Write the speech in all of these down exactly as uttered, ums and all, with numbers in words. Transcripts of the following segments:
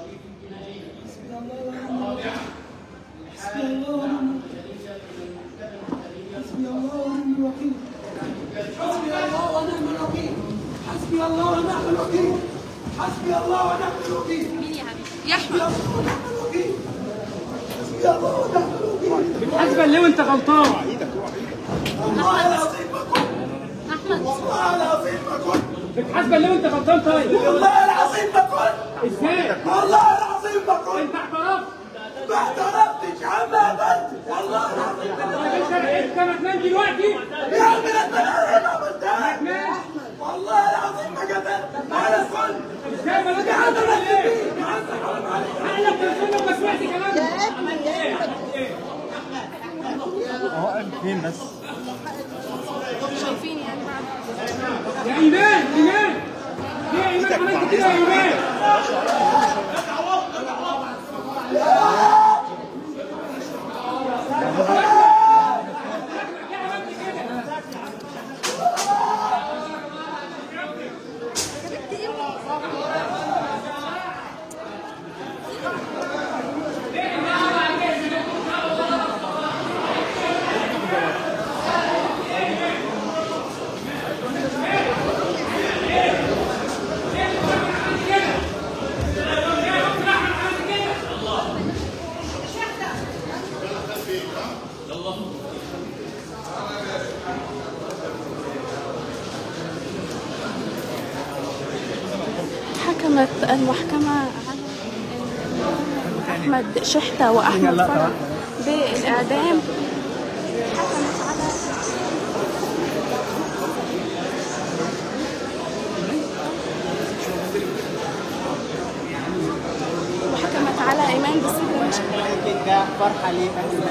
حسبي الله ونعم حسبي الله ونعم الوكيل حسبي الله ونعم الوكيل حسبي الله ونعم الوكيل حسبي الله ونعم الوكيل مين يا حبيبي؟ يا احمد حسبي الله ونعم الوكيل حسبا ليه وانت غلطان؟ والله العظيم ما كنت احمد والله العظيم ما كنت بتحاسبا ليه وانت غلطان طيب؟ والله العظيم ما كنت ازاي؟ والله العظيم ما كنت انت اعترفت؟ ما اعترفتش يا عم قتلت والله العظيم انت ما تنام دلوقتي؟ يا عم انت ايه ما عملتهاش والله العظيم ما قتلت انا كنت ازاي ما انت عم ايه؟ يا عم حرام عليك عقلك تليفون وما سمعت كلامي عملت ايه؟ هو قال فين بس؟ شايفين يعني بعد يا ايمان ايمان ليه يا ايمان عملت كده يا ايمان؟ حكمت المحكمة على أحمد شحتة وأحمد فرج بالإعدام. حكمت على وحكمت على إيمان بالسجن مش يمكن ده فرحه ليه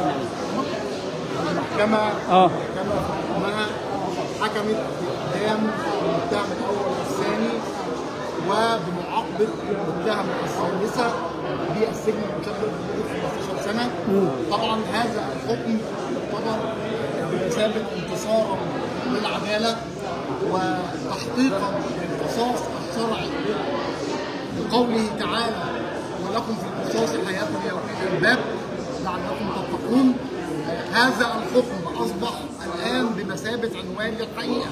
المحكمه اه المحكمه حكمت باعدام المتهم الاول والثاني وبمعاقبه المتهم الثالثه بالسجن المشدد لمده خمستاشر سنه. طبعا هذا الحكم يعتبر بمثابه انتصارا للعداله وتحقيقا للقصاص الشرعي لقوله تعالى ولكم في القصاص حياه يا اولي الالباب لعلكم تتقون. هذا الحكم اصبح الان بمثابه عنوان للحقيقه،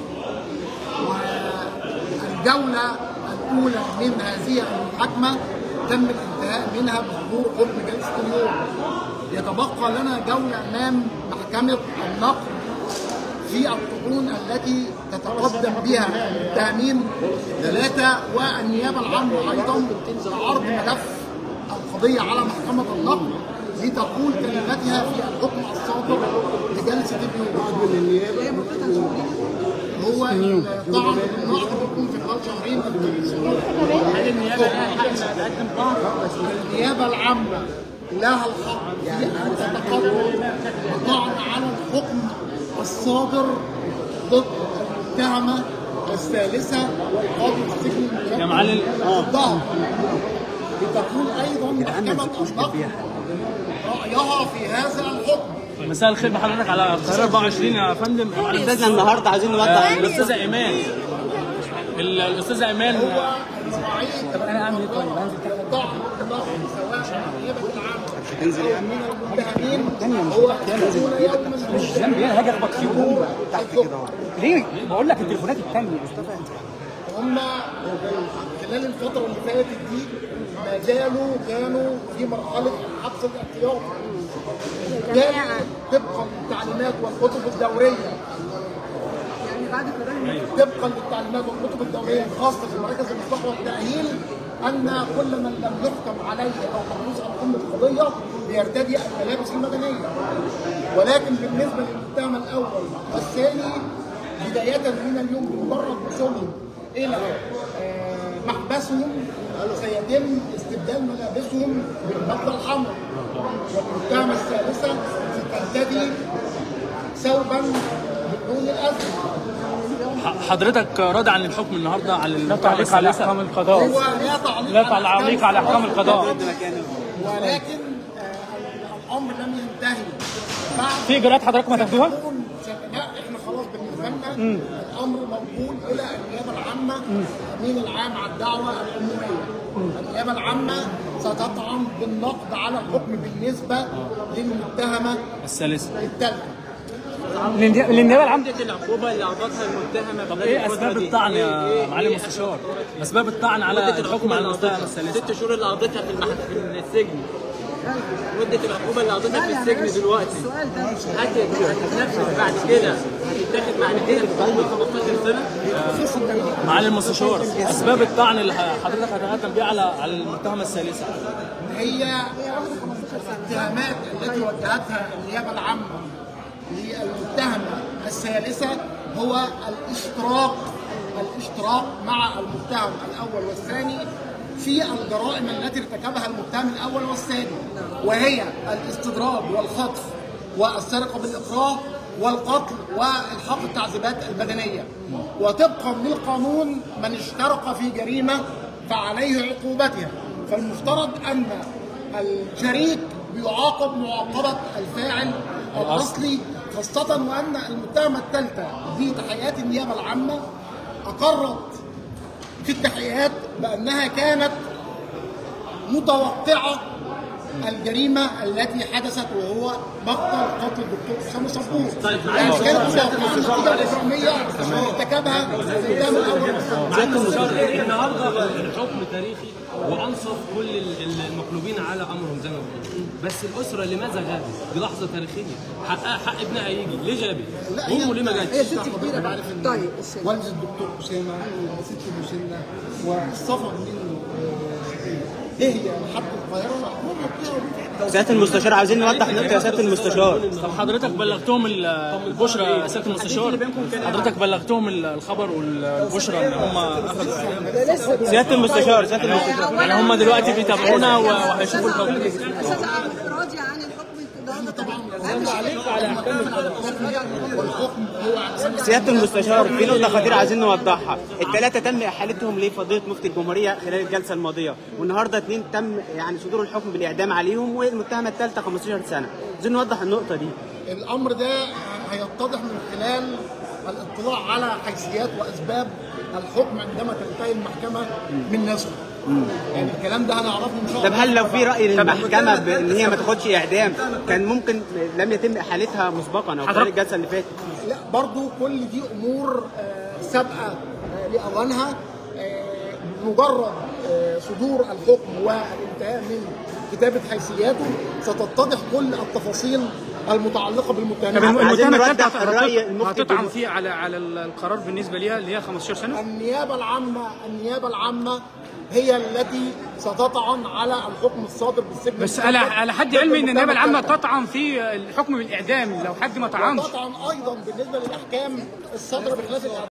والجوله الاولى من هذه المحاكمه تم الانتهاء منها بظهور حكم جلسه اليوم. يتبقى لنا جوله امام محكمه النقد في الطعون التي تتقدم بها المتهمين ثلاثه والنيابه العامه ايضا عرض ملف القضيه على محكمه النقد لتقول كلمتها في الحكم الصادر لجلسه اليوم. هو طبعا النقد بيكون في خلال شهرين من النيابه العامه لها الحق في ان تتقدم بطعن على الحكم الصادر ضد المتهمه الثالثه والقاضي السجن يا معلم ضدها لتكون ايضا محكمه النقد رايها في هذا الحكم. مساء الخير بحضرتك على القاهره أربعة وعشرين يا فندم. استاذنا النهارده عايزين نوضح الاستاذه ايمان الاستاذه ايمان طب انا اعمل ايه طيب؟ انزل تحت ضغط ضغط سواء النيابه العامه او من المتهمين هو يكون يوما مش ذنبي انا هاجي اخبط فيهم تحت كده ليه؟ بقول لك التليفونات الثانيه مصطفى انت هم خلال الفتره اللي فاتت دي ما زالوا كانوا في مرحله الحبس الاحتياطي كان طبقا للتعليمات والكتب الدوريه طبقا للتعليمات والكتب الدوريه الخاصه بمراكز الاصلاح والتاهيل ان كل من لم يحكم عليه او محبوس عن ام القضيه بيرتدي الملابس المدنيه. ولكن بالنسبه للمتهم الاول والثاني بدايه من اليوم بمجرد وصولهم الى محبسهم سيتم استبدال ملابسهم بالبدله الحمراء، والمتهمه الثالثه سترتدي ثوبا باللون الازرق. حضرتك راضي عن الحكم النهارده على لا تعليق على احكام القضاء. هو لا تعليق لا تعليق على احكام القضاء، ولكن آه الامر لم ينتهي. في اجراءات حضرتك ما تاخدوها؟ لا احنا خلاص بالنسبه لنا الامر موكول الى النيابه العامه الامين العام على الدعوه العموميه. النيابه العامه ستطعن بالنقد على الحكم بالنسبه للمتهمه الثالثه الثالثه. للنيابه العامه العقوبه اللي اعطتها المتهمه. طب ايه اسباب الطعن يا معالي المستشار؟ اسباب الطعن على الحكم على المتهمه الثالثه؟ ست شهور اللي قضيتها في المحكمه في السجن. مده العقوبه اللي قضيتها في السجن دلوقتي هتتنفذ بعد كده، هتتاخد بعد كده الحكم خمستاشر سنه. معالي المستشار، اسباب الطعن اللي حضرتك هتقدم بيها على على المتهمه الثالثه هي الاتهامات التي وجهتها النيابه العامه للمتهمه الثالثه هو الاشتراك الاشتراك مع المتهم الاول والثاني في الجرائم التي ارتكبها المتهم الاول والثاني، وهي الاستضراب والخطف والسرقه بالاكراه والقتل والحاق التعذيبات البدنيه. وطبقا للقانون من اشترك في جريمه فعليه عقوبتها، فالمفترض ان الشريك بيعاقب معاقبه الفاعل الاصلي، خاصه وان المتهمه الثالثه دي تحقيقات النيابه العامه اقرت في التحقيقات بانها كانت متوقعه الجريمه التي حدثت وهو مقتل قتل الدكتور اسامه صبور. طيب يعني كانت متوقعه النتيجه الاجراميه ارتكبها المتهم الاول. النهارده الحكم تاريخي وانصف كل المقلوبين على امرهم زي ما بيقولوا، بس الاسره لماذا غابت؟ دي لحظه تاريخيه، حقها حق ابنها هيجي، ليه غابت؟ امه ليه ما جاتش؟ هي ست كبيره بعرف ان طيب والد الدكتور اسامه وست مسنه والسفر منه هي لحد القاهره. سياده المستشار عايزين نوضح نقطه يا سياده المستشار. طب حضرتك بلغتهم البشرى يا سياده المستشار؟ حضرتك بلغتهم الخبر والبشرى ان هم اخذوا اعلام؟ سياده المستشار سياده المستشار يعني هم دلوقتي بيتابعونا وهيشوفوا الخبر. استاذ عمرو راضي عن الحكم القضائي طبعا. والحكم هو سياده المستشار في نقطه خطيره عايزين نوضحها. الثلاثه تم احالتهم لفضيله مفتي الجمهوريه خلال الجلسه الماضيه، والنهارده اثنين تم يعني صدور الحكم بالاعدام عليهم، والمتهمه الثالثه خمستاشر سنه. عايزين نوضح النقطه دي. الامر ده هيتضح من خلال الاطلاع على حيثيات واسباب الحكم عندما تنتهي المحكمه من نزله. يعني الكلام ده هنعرفه ان شاء الله. طب هل لو في راي للمحكمه بان هي ما تاخدش اعدام كان ممكن لم يتم احالتها مسبقا او خلال الجلسه اللي فاتت؟ لا برضو كل دي امور سابقه لاوانها. مجرد صدور الحكم والانتهاء من كتابه حيثياته ستتضح كل التفاصيل المتعلقه بالمتهم. المتهمه الثالثه هتطعن فيه على على القرار بالنسبه ليها اللي هي خمستاشر سنه؟ النيابه العامه النيابه العامه هي التي ستطعن على الحكم الصادر بالسجن. بس على على حد علمي ان النيابه العامه تطعن في الحكم بالاعدام لو حد ما طعنش. تطعن ايضا بالنسبه للاحكام الصادره بخلاف الاعدام.